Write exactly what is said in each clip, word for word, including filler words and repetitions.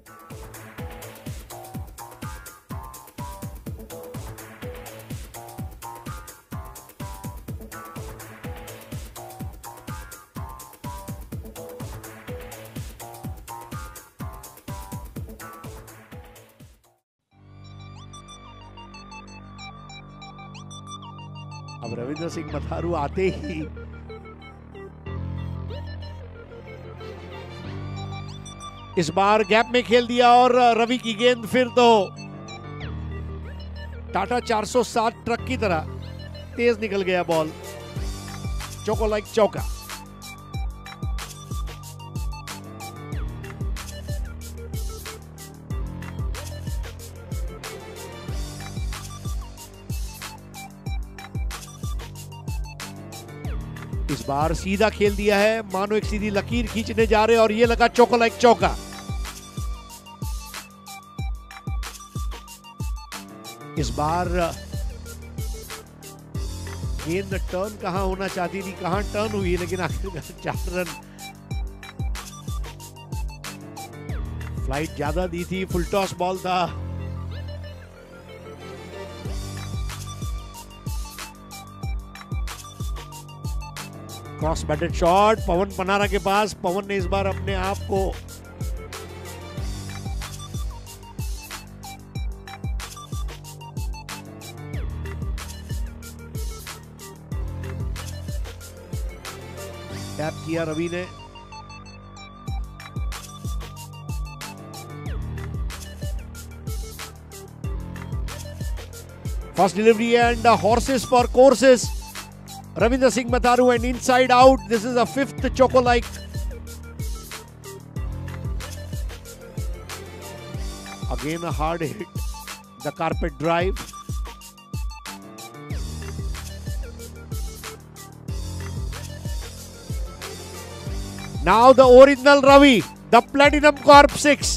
अब रविंद्र सिंह मथारू आते ही इस बार गैप में खेल दिया और रवि की गेंद फिर तो टाटा चार सौ सात ट्रक की तरह तेज निकल गया बॉल, चौको लाइक चौका। इस बार सीधा खेल दिया है, मानो एक सीधी लकीर खींचने जा रहे और ये लगा चौको लाइक चौका। इस बार गेंद टर्न कहां होना चाहती थी, कहां टर्न हुई, लेकिन आखिरकार चार रन। फ्लाइट ज्यादा दी थी, फुल टॉस बॉल था। Cross batted shot Pawan Panara के पास। पवन ने इस बार अपने आप को टैप किया रवि ने। First delivery and horses for courses. Ravindra Singh Matharu and inside out. This is a fifth choco like. Again a hard hit. The carpet drive. Now the original Ravi, the Platinum Corp six.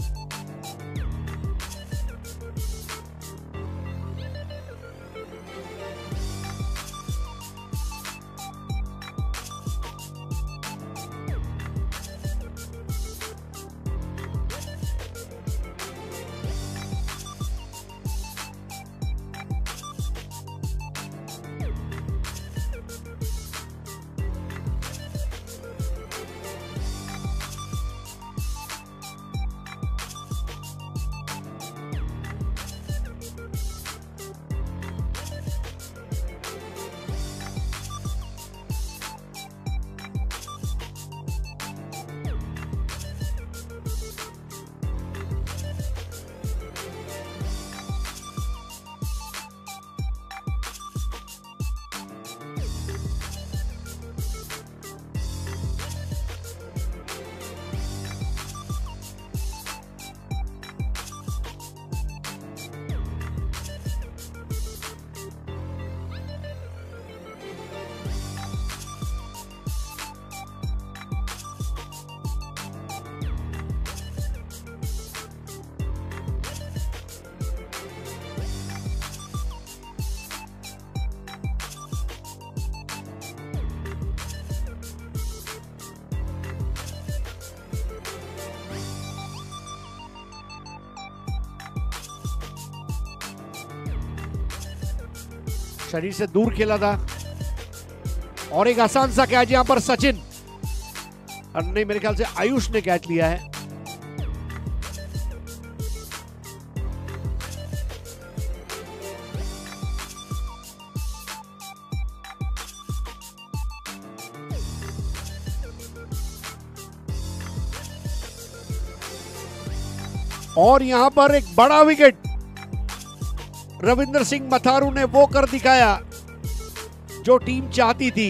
शरीर से दूर खेला था और एक आसान सा catch यहां पर सचिन, और नहीं मेरे ख्याल से आयुष ने कैच लिया है। और यहां पर एक बड़ा विकेट रविंद्र सिंह मथारू ने वो कर दिखाया जो टीम चाहती थी।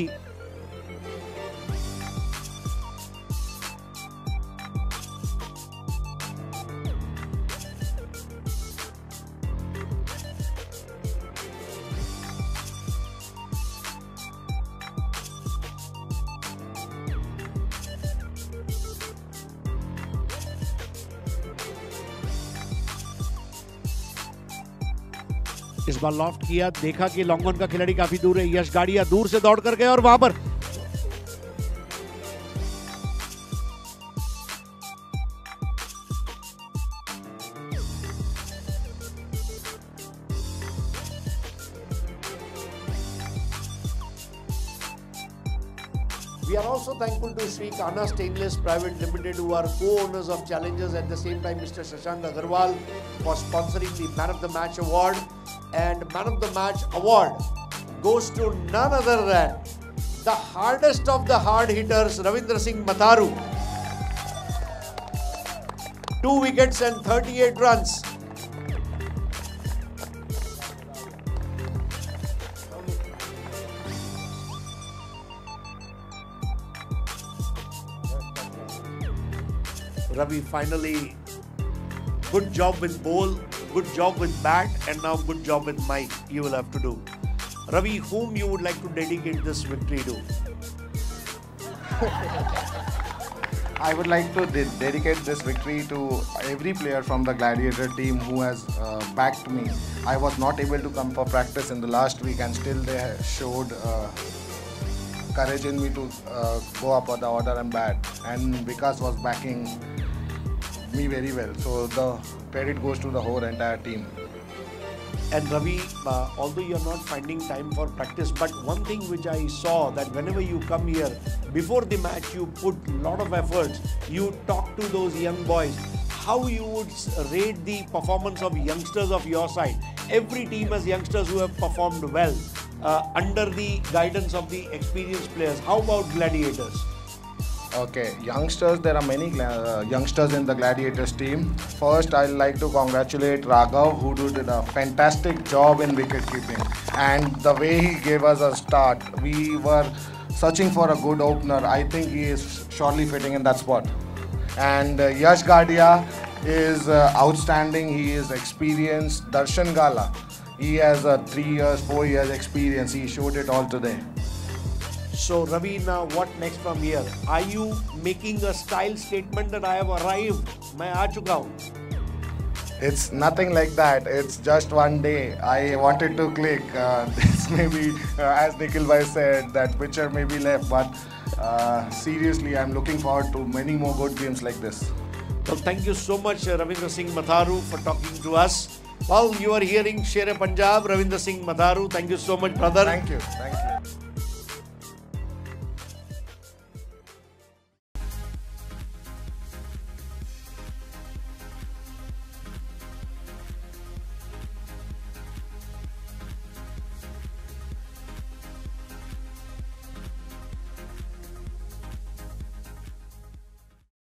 इस बार लॉफ्ट किया, देखा कि लॉन्ग ऑन का खिलाड़ी काफी दूर है। यश गाड़िया दूर से दौड़ कर गए और वहां पर We are also thankful to Sri Kana Stainless Private Limited, who are co-owners of Challengers. At the same time, Mister Shashank Agarwal for sponsoring the Man of the Match Award. And Man of the Match Award goes to none other than the hardest of the hard hitters, Ravindra Singh Matharu. Two wickets and thirty-eight runs. Ravi, finally, good job with bowl, good job with bat, and now good job with mic you will have to do. Ravi, whom you would like to dedicate this victory to? I would like to de dedicate this victory to every player from the Gladiator team who has uh, backed me. I was not able to come for practice in the last week, and still they showed uh, courage in me to uh, go up on the order and bat. And Vikas was backing me very well. So the credit goes to the whole entire team. And Ravi, uh, although you are not finding time for practice, but one thing which I saw, that whenever you come here, before the match, you put a lot of efforts. You talk to those young boys. How you would rate the performance of youngsters of your side? Every team has youngsters who have performed well uh, under the guidance of the experienced players. How about Gladiators? Okay, youngsters, there are many uh, youngsters in the Gladiators team. First, I'd like to congratulate Raghav, who did a fantastic job in wicket keeping. And the way he gave us a start, we were searching for a good opener. I think he is surely fitting in that spot. And uh, Yash Gadia is uh, outstanding. He is experienced. Darshan Gala, he has a uh, three years, four years experience. He showed it all today. So Ravi, now what next from here? Are you making a style statement that I have arrived? मैं आ चुका हूँ. It's nothing like that. It's just one day. I wanted to click. Uh, this may be, uh, as Nikhil bhai said, that picture may be left, but uh, seriously, I'm looking forward to many more good games like this. Well, thank you so much, uh, Ravindra Singh Matharu, for talking to us. Well, you are hearing Sher-e-Punjab, Ravindra Singh Matharu. Thank you so much, brother. Thank you. Thank you.